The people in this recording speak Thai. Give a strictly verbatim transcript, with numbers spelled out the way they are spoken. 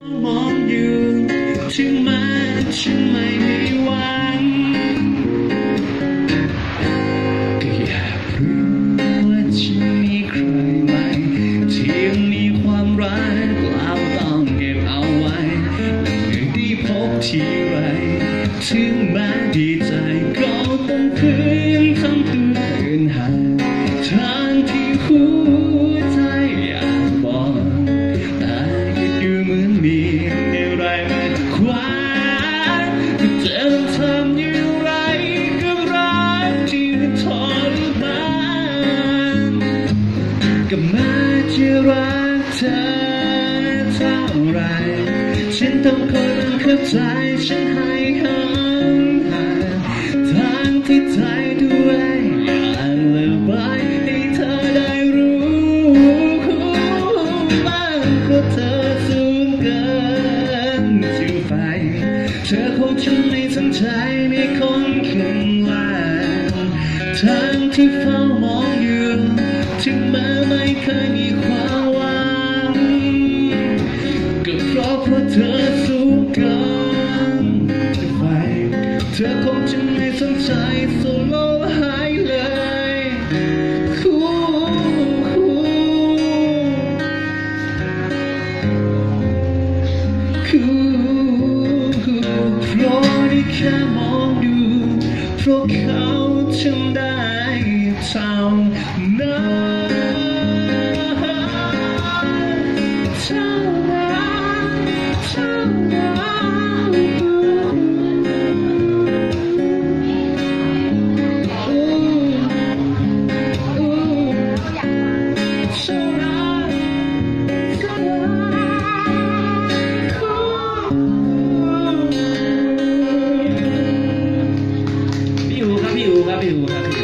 มองอยู่ถึงแม้ฉันไม่มีหวังก็อยากรู้ว่าจะมีใครไหมที่ยังมีความรักเราต้องเก็บเอาไว้ไม่ได้พบทีไรถึงแม้ดีใจก็ต้องคืนทำตัวเดินห่างทางที่หัวใจอยากบอกแต่ก็ดูเหมือนมีอะไรมาขวางก็จะต้องทำอย่างไรกับรักที่ทรมานก็แม้จะรักเธอเท่าไรฉันต้องคอยบังคับใจฉันให้ห่างห่างทางที่ใจด้วยอยากเลิกไปให้เธอได้รู้บ้างก็เธอสูงเกินถึงไฟเธอคงจะไม่สนใจในคนข้างล่างทางที่เฝ้ามองอยู่ถึงแม้ไม่เคยมีความหวังก็เพราะเพราะเธอสูงเกินไฟเธอคงจะไม่สนใจสูญลมหายเลยคู่คู่คู่เพราะได้แค่มองดูเพราะเขาทำได้เท่านั้นเท่านั้นเท่านั้นพี่อูครับพี่อูครับพี่อูครับ